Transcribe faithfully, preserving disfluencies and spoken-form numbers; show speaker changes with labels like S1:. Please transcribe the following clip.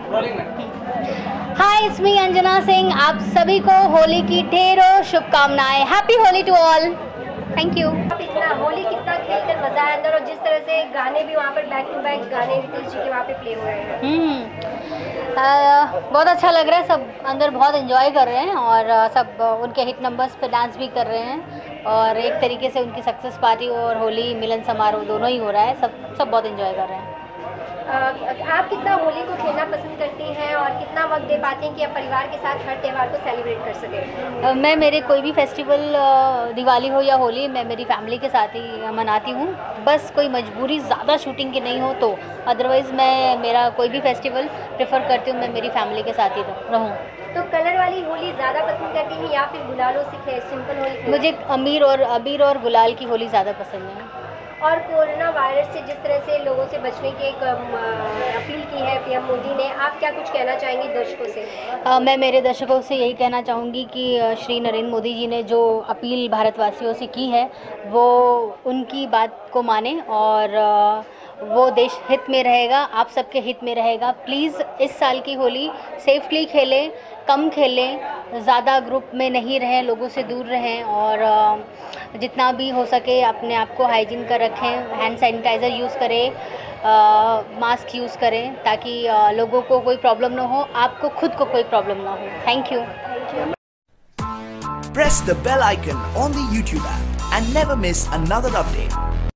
S1: Hi, it's me Anjana Singh. आप सभी को होली की ढेरों शुभकामनाएं। Happy Holi to all. Thank you.
S2: आप इतना होली कितना खेलकर मजा आया अंदर, और जिस तरह से गाने भी वहाँ पर बैक टू बैक गाने नीतीश जी के वहाँ पे प्ले हो रहे हैं।
S1: हम्म आ, बहुत अच्छा लग रहा है। सब अंदर बहुत एंजॉय कर रहे हैं और आ, सब आ, उनके हिट नंबर्स पे डांस भी कर रहे हैं और एक तरीके से उनकी सक्सेस पार्टी और होली मिलन समारोह दोनों ही हो रहा है। सब सब बहुत एंजॉय कर रहे हैं।
S2: आप कितना होली को खेलना पसंद करती हैं और कितना वक्त दे पाती हैं कि आप परिवार के साथ हर त्यौहार को सेलिब्रेट कर सकें?
S1: मैं मेरे कोई भी फेस्टिवल, दिवाली हो या होली, मैं मेरी फैमिली के साथ ही मनाती हूँ। बस कोई मजबूरी ज़्यादा शूटिंग की नहीं हो तो, अदरवाइज़ मैं मेरा कोई भी फेस्टिवल प्रेफर करती हूँ मैं मेरी फैमिली के साथ ही रहूँ।
S2: तो कलर वाली होली ज़्यादा पसंद करती हैं या फिर गुलालों से सिंपल होली?
S1: मुझे अमीर और अबीर और गुलाल की होली ज़्यादा पसंद है।
S2: और कोरोना वायरस से जिस तरह से लोगों से बचने की एक अपील की है पीएम मोदी ने, आप क्या कुछ कहना चाहेंगी दर्शकों से?
S1: आ, मैं मेरे दर्शकों से यही कहना चाहूँगी कि श्री नरेंद्र मोदी जी ने जो अपील भारतवासियों से की है वो उनकी बात को माने और वो देश हित में रहेगा, आप सबके हित में रहेगा। प्लीज़ इस साल की होली सेफली खेलें, कम खेलें, ज़्यादा ग्रुप में नहीं रहें, लोगों से दूर रहें और जितना भी हो सके अपने आप को हाइजीन कर रखें। हैंड सैनिटाइज़र यूज़ करें, मास्क यूज़ करें ताकि आ, लोगों को कोई प्रॉब्लम ना हो, आपको खुद को कोई प्रॉब्लम ना हो। Thank you.
S3: Press the bell icon on the YouTube app and never miss another update.